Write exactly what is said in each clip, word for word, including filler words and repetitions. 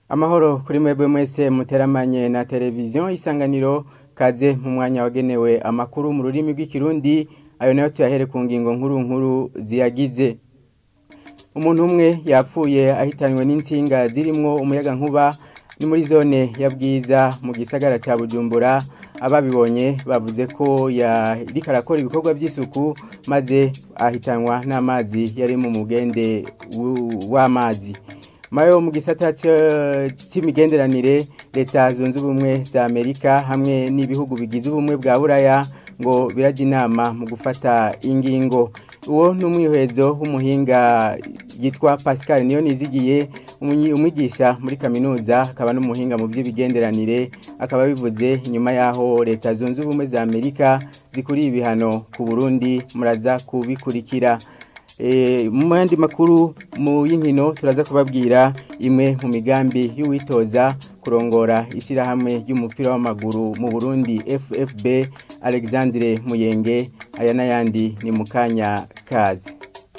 Amahoro kuri mwebwe mwese muteramanye na televiziyo Isanganiro, kaze mu mwanya wagenewe amakuru mu rurimi rw'ikirundi, ayo nayo tuyahere ku ngingo nkuru nkuru ziyagize. Umuntu umwe yapfuye ahitanywe n'insinga zirimwo umuyaga nkuba ni muri zone ya Bwiza mu gisagara ca Bujumbura. Ababibonye bavuze ko yariko arakora ibikorwa by'isuku maze ahitanwa n'amazi yari mu mugende w'amazi. Mayo mu gisata c'imigenderanire, leta zunze ubumwe za Amerika hamwe n'ibihugu bigize ubumwe bwa Buraya ngo biraje inama mu gufata ingingo. Uwo n'umwihezo w'umuhinga yitwa Pascal Niyonizigiye, umwigisha muri kaminuza akaba n'umuhinga mu by'ibigenderanire, akaba bivuze inyuma yaho leta zunze ubumwe za Amerika zikuriye ibihano ku Burundi. Muraza kubikurikira. E, mu yandi makuru mu y'inkino turaza kubabwira imwe mu migambi y'uwitoza kurongora ishirahamwe y'umupira w'amaguru mu Burundi F F B Alexandre Muyenge. Aya n'ayandi ni mukanya kazi.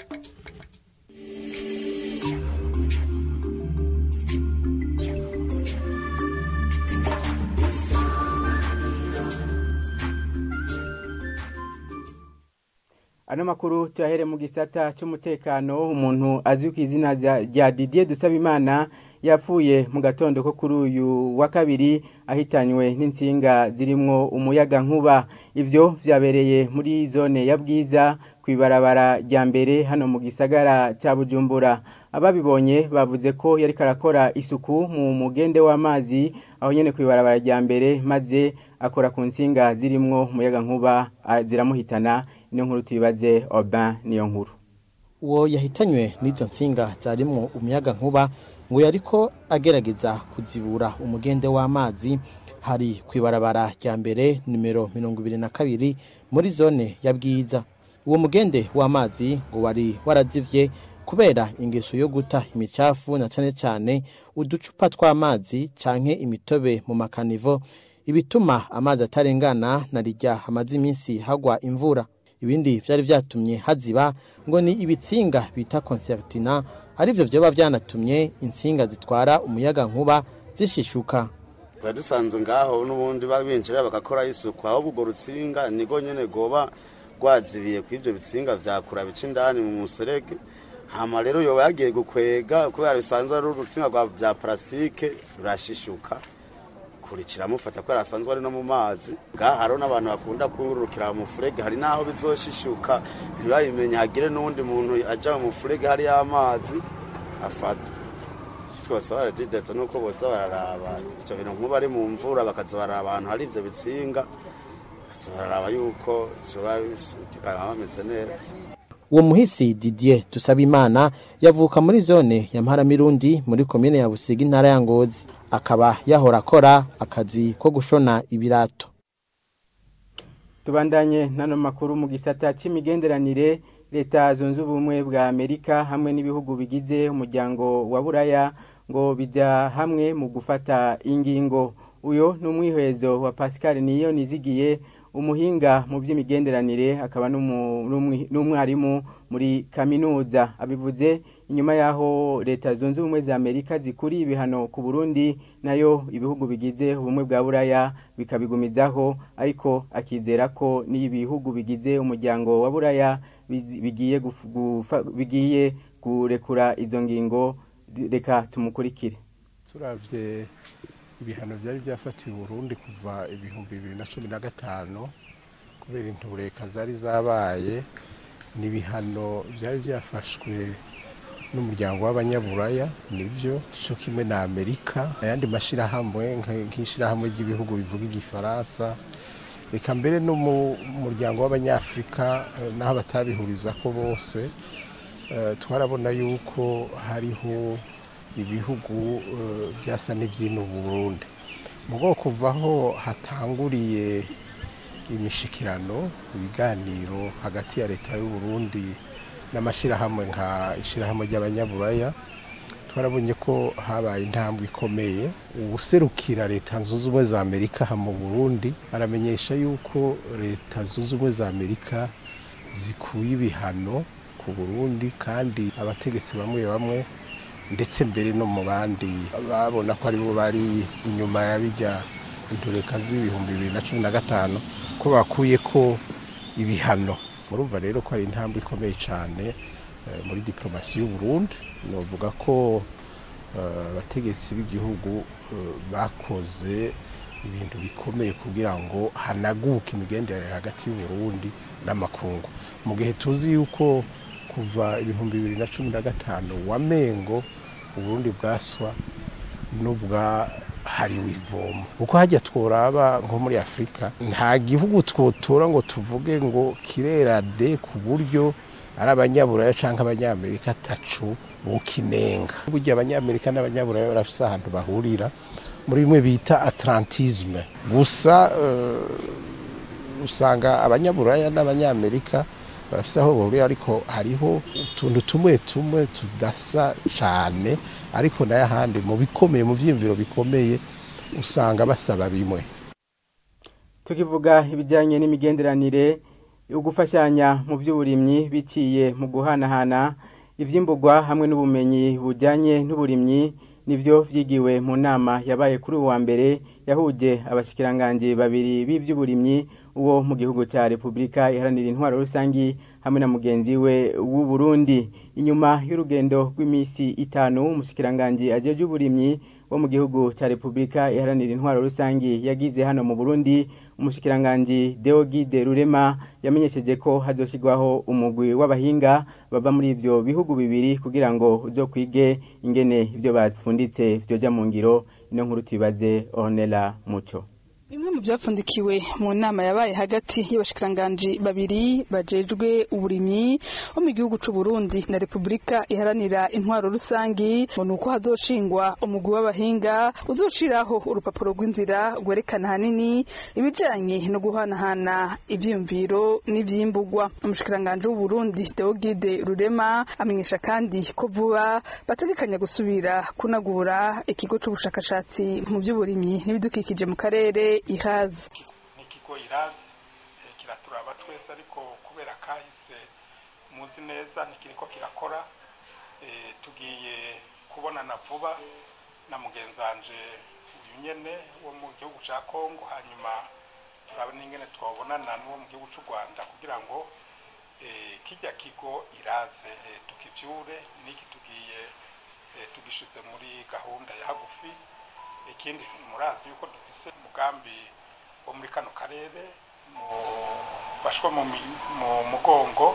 Ano makuru tuyahere mu gisata cy'umutekano. Umuntu azwi ku izina rya Didier Dusabimana yapfuye mu gatondo ko kuri uyu wa kabiri ahitanywe n'insinga zirimwo umuyaga nkuba. Ivyo vyabereye muri zone ya Bwiza kwibarabara rya mbere hano mu gisagara cya Bujumbura. Ababibonye bavuze ko yari karakora isuku mu mugende w'amazi aho nyene kwibarabara rya mbere, maze akora ku nsinga zirimwo umuyaga nkuba ziramuhitana. Ino nkuru tuyibaze Oban niyo nkuru. Uwo yahitanywe n'izo nsinga zarimwo umuyaga nkuba ngo yariko agerageza kuzibura umugende w'amazi hari kwibarabara rya mbere numero mirongo ibiri na kabiri muri zone ya Bwiza. Uwo mugende w'amazi ngo wari warazivye kubera ingeso yo guta imicafu na cane cane uducupa tw'amazi canke imitobe mu makanivo, ibituma amazi atarengana na rijya amazi iminsi hagwa imvura. Ibindi vyari vyatumye haziba ngo ni ibitsinga bita concertina, arivyo vyoba vyanatumye insinga zitwara umuyaga nkuba zishishuka. Badusanzwe ngaho n'ubundi babinjira bagakora isuku, aho bugo rutsinga nigo nyene goba rwazibiye kw'ivyo bitsinga vyakura bica indani mu muserege. Hama rero yoba yagiye gukwega kubera bisanzwe ari urutsinga rwa vya plastike rurashishuka, kurikira mufata ko arasanzwe ari no mu mazi. Gaharo n'abantu bakunda kururukira mu furege, hari naho bizoshishuka ntibayimenya hagire n'undi muntu aja mu furege hari y'amazi afata. Twose baradideta nuko boza bararaba icyo bintu nkuba ari mu mvura bakaza baraba abantu hari ivyo bitsinga, bakaza bararaba yuko cyoba bameze neza. Uwo muhisi Didier Dusabimana yavuka muri zone ya Mparamirundi muri komine ya Busiga intara ya Ngozi, akaba yahora akora akazi ko gushona ibirato. Tubandanye nano makuru mu gisata c'imigenderanire, leta zunze ubumwe bwa Amerika hamwe n'ibihugu bigize umuryango wa Buraya ngo bija hamwe mu gufata ingingo. Uyo n'umwihezo wa Pascal Niyonizigiye, umuhinga mu by'imigenderanire akaba n'umwarimu muri kaminuza. Abivuze inyuma yaho leta zunze ubumwe za Amerika zikuri ibihano ku Burundi, nayo ibihugu bigize ubumwe bwa Buraya bikabigumizaho, ariko akizera ko n'ibihugu bigize umuryango wa Buraya bigiye bigiye kurekura izo ngingo. Reka tumukurikire. Turavye ibihano byari byafatiwe Burundi kuva ibihumbi bibiri na cumi na gatanu kubera intureka zari zabaye, ni bihano byari byafashwe n'umuryango w'abanyaburaya, nivyo cyo kimwe na Amerika ayandi mashirahamwe nk'ishirahamwe ry'ibihugu bivuga igifaransa, reka mbere no mu muryango w'abanyafrika naho batabihuriza ko bose. Twarabona yuko hariho ibihugu byasa n'ivyino Burundi mu bwoko kuvaho hatanguriye imishikirano, ibiganiro hagati ya leta y'u Burundi n'amashirahamwe nka ishirahamwe ry'abanyaburaya. Twarabonye ko habaye intambwe ikomeye. Ubuserukira leta zunze ubumwe za Amerika ha mu Burundi aramenyesha yuko leta zunze ubumwe za Amerika zikuye ibihano ku Burundi, kandi abategetsi bamwe bamwe ndetse mbere no mu bandi babona ko aribo bari inyuma ya bijya intureka z'ibihumbi bibiri na cumi na gatanu ko bakuye ko ibihano. Murumva rero ko ari intambwe ikomeye cyane muri diplomasi y'u Burundi. Novuga ko abategetsi b'igihugu bakoze ibintu bikomeye kugira ngo hanaguke imigenderanire hagati y'u Burundi n'amakungu, mu gihe tuzi yuko kuva ibihumbi bibiri na cumi na gatanu wamengo u Burundi bwaswa n'ubwa hariwe ivomo. Uko hajya tworaba nko muri Afrika nta gihugu twotora ngo tuvuge ngo kirera de ku buryo ari abanyaburaya canke abanyamerika tacu bukinenga. Burya abanyamerika n'abanyaburaya barafise ahantu bahurira muri bimwe bita atlantisme. Gusa uh, usanga abanyaburaya n'abanyamerika barafise aho bahurira, ariko hariho utuntu tumwe tumwe tudasa cyane, ariko nayo ahandi mu bikomeye mu vyimviro bikomeye usanga basaba bimwe. Tukivuga ibijyanye n'imigenderanire ugufashanya mu by'uburimyi biciye mu guhanahana ivyimburwa hamwe n'ubumenyi bujyanye n'uburimyi nivyo vyigiwe mu nama yabaye kuri uwa mbere yahuje abashikiranganje babiri b'ivy'uburimyi uwo mu gihugu cya Republika Iharanira Intwaro Rusangi hamwe na mugenzi we w'u Burundi. Inyuma y'urugendo rw'imisi itanu umushikiranganje ajeje uburimyi wo mu gihugu cya Republika Iharanira Intwaro Rusangi yagize hano mu Burundi, umushikiranganje Deogide Rurema yamenyesheje ko hazoshigwaho umugwi w'abahinga bava muri ivyo bihugu bibiri kugira ngo uzokwige ingene ivyo bafunditse vyoja mu ngiro. Ino nkuru tubaze Ornella Muco. Bimwe mu byapfundikiwe mu nama yabaye hagati y'abashikiranganje babiri bajejwe uburimyi bo mu gihugu c'u Burundi na Republika Iharanira Intwaro Rusangi ngo nuko hazoshingwa umugwi w'abahinga uzoshiraho urupapuro rw'inzira gwerekana hanini ibijanye no guhanahana ivyimviro n'ivyimburwa. Umushikiranganje w'u Burundi Deogide Rurema amenyesha kandi ko vuba bategekanya gusubira kunagura ikigo c'ubushakashatsi mu by'uburimyi n'ibidukikije mu karere Ihazi. Nikigo Ihazi kiraturaba twese, ariko kubera kahise muzi neza nikiriko kirakora. E, tugiye kubonana vuba na mugenzanje uyu nyene wo mu gihugu ca Kongo, hanyuma turaba n'ingene twabonana n'uwo mu gihugu c'u Rwanda kugira ngo e, kijya kigo Ihazi e, tukivyure. Niki tugiye e, tugishize muri gahunda ya hagufi. Ikindi murazi yuko dufise umugambi wo muri kano karere mu bashwa mu mugongo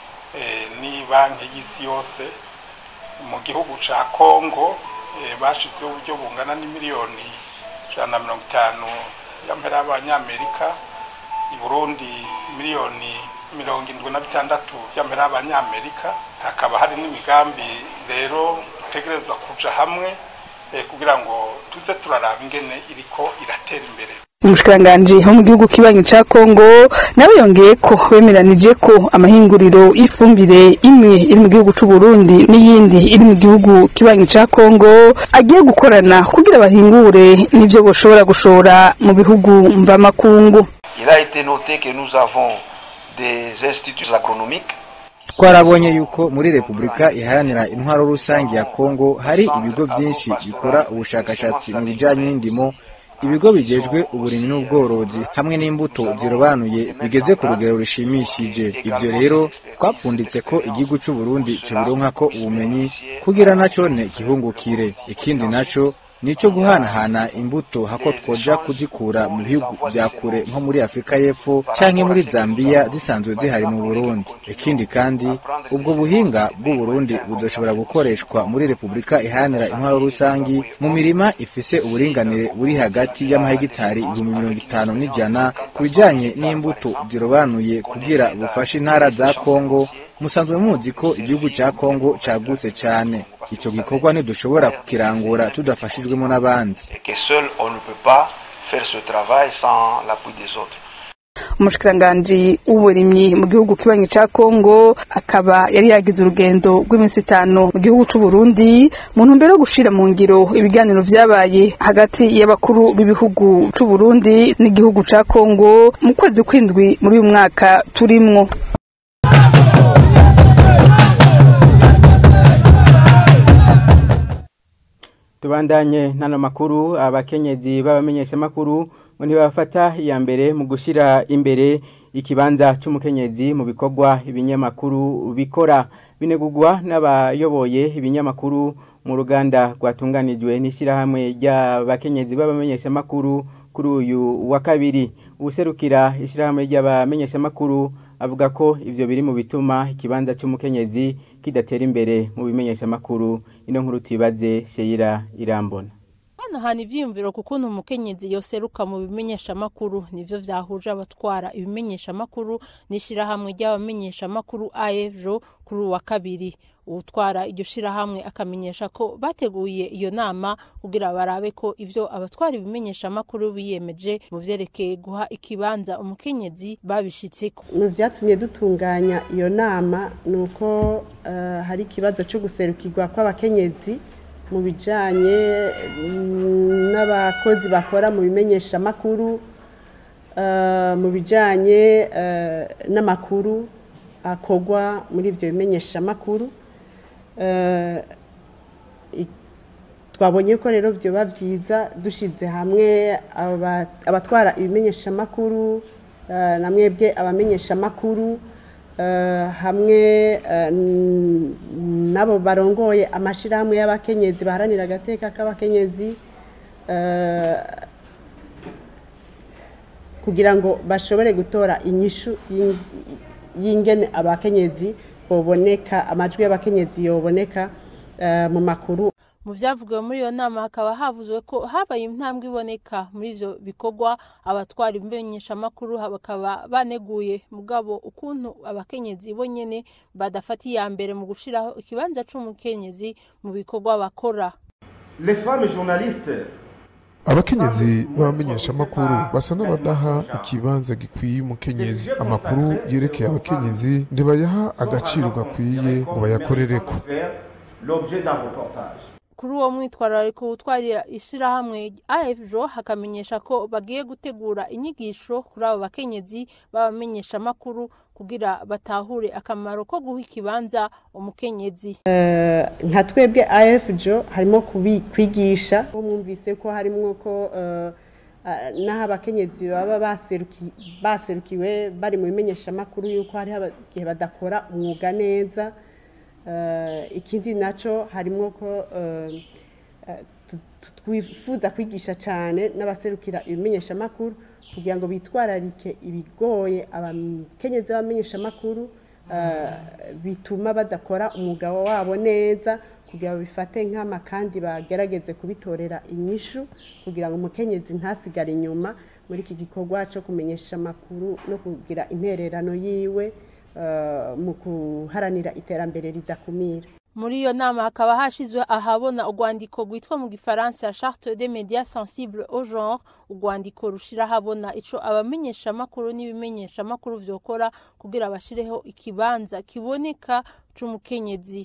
e, ni banki y'isi yose mu gihugu ca Kongo e, bashizeho uburyo bungana n'imiliyoni ijana na mirongo itanu y'amahera y'abanyamerika, i Burundi miliyoni mirongo indwi na bitandatu y'amahera y'abanyamerika. Hakaba hari n'imigambi rero dutegerezwa kuja hamwe E, kugira ngo tuze turaraba ingene iriko iratera imbere. Umushikiranganje ho mu gihugu kibanyi ca Kongo nawe yongeye ko bemeranije ko amahinguriro ifumbire imwe iri mu gihugu c'u Burundi n'iyindi iri mu gihugu kibanyi ca Kongo agiye gukorana kugira bahingure n'ivyo boshobora gushora mu bihugu mvamakungu. Il a été noté que nous avons des instituts agronomiques. Twarabonye yuko muri Republika Iharanira Intwaro Rusangi ya Kongo hari ibigo byinshi bikora ubushakashatsi mu bijanye n'indimo, ibigo bijejwe uburimyi n'ubworozi hamwe n'imbuto zirobanuye bigeze ku rugero rushimishije. Ivyo rero twapfunditse ko igihugu c'u Burundi cibironka ko ubumenyi kugira naco ne gihungukire. Ikindi naco nico guhanahana imbuto hako twoja kuzikura mu bihugu bya kure nko muri Afrika y'Epfo canke muri Zambia zisanzwe zihari mu Burundi. Ikindi kandi ubwo buhinga bw'u Burundi budoshobora gukoreshwa muri Republika Iharanira Intwaro Rusangi mu mirima ifise uburinganire buri hagati y'amahegitari ibihumbi mirongo itanu n'ijana kubijanye n'imbuto zirobanuye kugira bufashe intara za Kongo. Musanzwe muzi ko igihugu ca Kongo cagutse cyane. Ico gikorwa ntidushobora kukirangura tudafashijwemo n'abandi. Que seul on ne peut pas faire ce travail sans l'appui des autres. Umushikiranganje w'uburimyi mu gihugu kibanyi ca Kongo akaba yari yagize urugendo rw'iminsi itanu mu gihugu c'u Burundi mu ntumbero yo gushira mu ngiro ibiganiro vyabaye hagati y'abakuru b'ibihugu c'u Burundi n'igihugu ca Kongo mu kwezi kw'indwi muri uyu mwaka turimwo. Tubandanye nano makuru abakenyezi babamenyesha makuru ngo ntibafata iya mbere mu gushira imbere ikibanza cy'umukenyezi mu bikorwa ibinyamakuru bikora binegugwa n'abayoboye ibinyamakuru mu ruganda rwatunganijwe n'ishirahamwe ry'abakenyezi babamenyesha makuru kuri uyu wa kabiri. Userukira ishirahamwe ry'abamenyesha makuru avuga ko ivyo biri mu bituma ikibanza cy'umukenyezi kidatera imbere mu bimenyesha makuru. Ino nkuru tibaze Sheira Irambona. Hano hani vyiyumviro kukuntu umukenyezi yoseruka mu bimenyesha makuru nivyo vyahuje abatwara ibimenyesha makuru n'ishirahamwe ry'abamenyesha makuru A F J kuri wa kabiri. Utwara iryo shirahamwe akamenyesha ko bateguye iyo nama kugira barabe ko ivyo abatwara ibimenyesha makuru biyemeje mu vyerekeye guha ikibanza umukenyezi babishitseko. Mu vyatumye dutunganya iyo nama nuko uh, hari kibazo cyo guserukirwa kw'abakenyezi mu bijanye n'abakozi bakora mu bimenyesha makuru uh, mu bijanye uh, n'amakuru akogwa muri ivyo bimenyesha makuru. Uh, twabonye ko rero byo bavyiza dushize hamwe abatwara ibimenyesha makuru uh, namwebwe abamenyesha makuru Uh, hamwe uh, nabo barongoye amashirahamwe y'abakenyezi baharanira agateka k'abakenyezi uh, kugira ngo bashobore gutora inyishu y'ingene abakenyezi boboneka amajwi y'abakenyezi yoboneka uh, mu makuru. Mu vyavugiwe muri iyo nama hakaba havuzwe ko habaye intambwe iboneka muri ivyo bikorwa abatwara ibimenyesha makuru bakaba baneguye mugabo ukuntu abakenyezi bonyene badafata iya mbere mu gushiraho ikibanza c'umukenyezi mu bikorwa bakora. Les femmes journalistes abakenyezi bamenyesha makuru basa n'abadaha ikibanza gikwiye umukenyezi. Amakuru yerekeye abakenyezi ndibayaha agaciro gakwiye ngo bayakorereko. L'objet d'un reportage. Kuri uwo mwitwarariko utwariye ishirahamwe A F J hakamenyesha ko bagiye gutegura inyigisho kuri abo bakenyezi babamenyesha makuru kugira batahure akamaro ko guha ikibanza umukenyezi. Uh, nka twebwe A F J harimo kwigisha mwumvise ko harimo ko uh, uh, naho abakenyezi baba baseruki baserukiwe bari mu bimenyesha makuru yuko hari abagihe badakora umwuga neza. Uh, ikindi naco harimo ko uh, uh, twifuza kwigisha cyane n'abaserukira ibimenyesha makuru kugira ngo bitwararike ibigoye abakenyezi bamenyesha makuru uh, bituma badakora umwuga wabo neza kugira ngo bifate nk'ama kandi bagerageze kubitorera inyishu kugira ngo umukenyezi ntasigare inyuma muri iki gikorwa cyo kumenyesha makuru no kugira intererano yiwe Uh, mu kuharanira iterambere ridakumira. Muri iyo nama hakaba hashizwe ahabona urwandiko rwitwa mu gifaransa Charte des médias sensibles au genre, urwandiko rushira habona ico abamenyesha makuru n'ibimenyesha makuru vyokora kugira bashireho ikibanza kiboneka c'umukenyezi.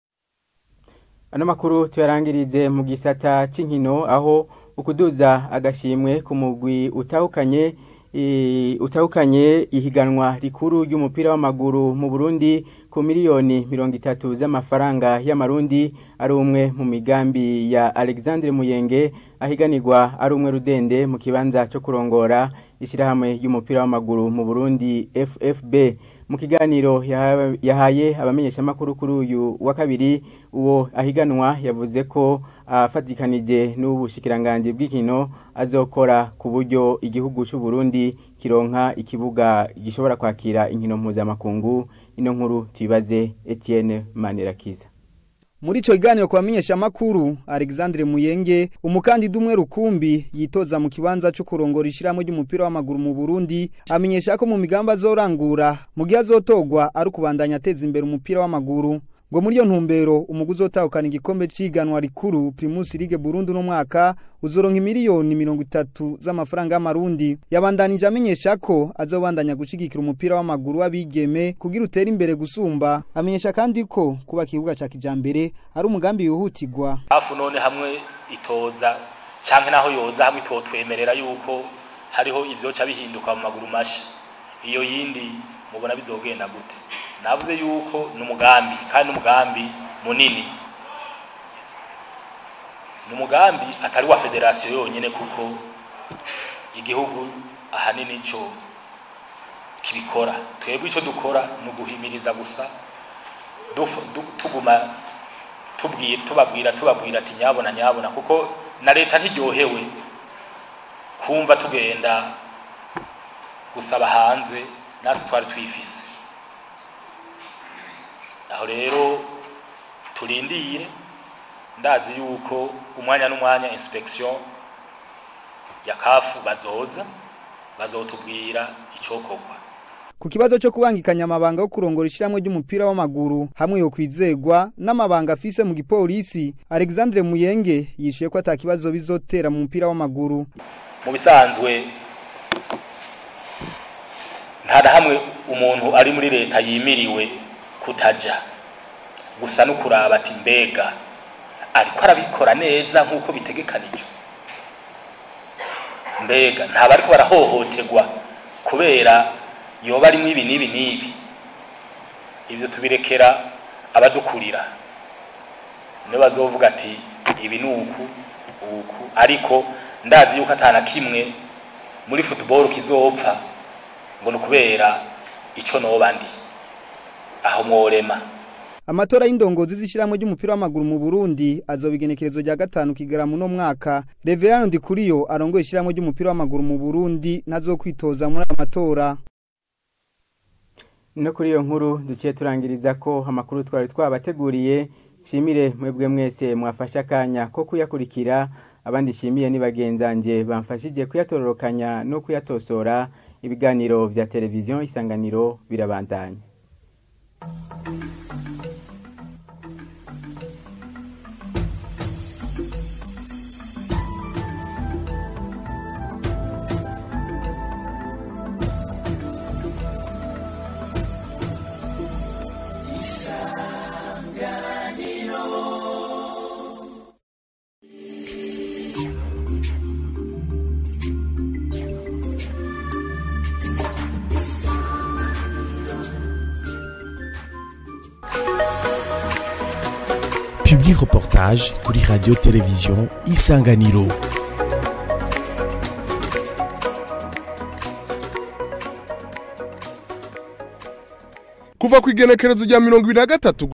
Ano makuru tuyarangirize mu gisata c'inkino aho ukuduza agashimwe ku mugwi utahukanye I, utahukanye ihiganwa rikuru ry'umupira w'amaguru mu Burundi ku miliyoni mirongo itatu z'amafaranga y'amarundi ari umwe mu migambi ya Alexandre Muyenge ahiganirwa ari umwe rudende mu kibanza cyo kurongora ishirahamwe y'umupira w'amaguru mu Burundi F F B. Mu kiganiro yahaye abamenyesha makuru kuri uyu wa kabiri uwo ahiganwa yavuze ko afatikanije n'ubushikiranganje bw'inkino azokora ku buryo igihugu cy'u Burundi kironka ikibuga gishobora kwakira inkino mpuzamakungu. Ino nkuru tuibaze Etienne Manirakiza. Muri ico kiganiro kwa menyesha makuru Alexandre Muyenge umukandida umwe rukumbi yitoza mu kibanza cyo kurongora ishiramo ry'umupira w'amaguru mu Burundi amenyesha ko mu migamba azorangura mu gihe azotogwa ari kubandanya ateza imbere umupira w'amaguru ngo muri yo ntumbero umuguzi otahukana igikombe ciganwa rikuru Primus League Burundi no mwaka uzoronka miliyoni mirongo itatu z'amafaranga y'amarundi. Yabandanije amenyesha ko azobandanya gushigikira umupira w'amaguru w'abigeme kugira utera imbere gusumba. Amenyesha kandi ko kuba kibuga ca kijambere ari umugambi wihutirwa. Afu none hamwe itoza canke naho yoza hamwe itotwemerera yuko hariho ivyo ca bihinduka mu maguru masha. Iyo yindi mubona bizogenda gute? Navuze yuko n'umugambi kandi n'umugambi munini ni umugambi atari wa federasiyo yonyine kuko igihugu ahanini cyo kibikora. Twebwe icyo dukora ni uguhimiriza gusa tuguma tubabwira tubabwira ati nyabona nyabona, kuko na leta ntiryohewe kumva tugenda gusaba hanze natwe twari twifise. Aho rero turindire, ndazi yuko umwanya n'umwanya inspection ya kafu bazoza bazotubwira icokorwa. Ku kibazo cyo kubangikanya amabanga yo kurongora ishiramwe ry'umupira w'amaguru hamwe yo kwizegwa n'amabanga afise mu gipolisi, Alexandre Muyenge yishiye ko atakibazo bizotera mu mupira w'amaguru. Mu bisanzwe nta hamwe umuntu ari muri leta yimiriwe kutaja, gusa no kuraba ati mbega ariko arabikora neza nkuko bitegekanijwe, mbega nta bariko barahohoterwa kubera yoba ari mwibi nibi nibi. Ivyo tubirekera abadukurira, ne bazovuga ati ibi nuku uku, ariko ndazi yuko atana kimwe muri football kizopfa ngo nukubera ico nobandi aho mworema. Amatora y'indongozi zishiramwe ry'umupira w'amaguru mu Burundi azobigenekerezo rya gatanu kigaramu no mwaka. Reverano Ndikuriyo arongoye ishiramwe ry'umupira w'amaguru mu Burundi nazokwitoza muri amatora. No kuri iyo nkuru duciye turangiriza ko amakuru twari twabateguriye. Shimire mwebwe mwese mwafasha kanya ko kuyakurikira, abandi shimiye ni bagenzanje bamfashije kuyatororokanya no kuyatosora. Ibiganiro vya televiziyo Isanganiro birabandanya. Public reportage kuri radio television Isanganiro. Kuva ku igenekerezo rya mirongo ibiri na gatatu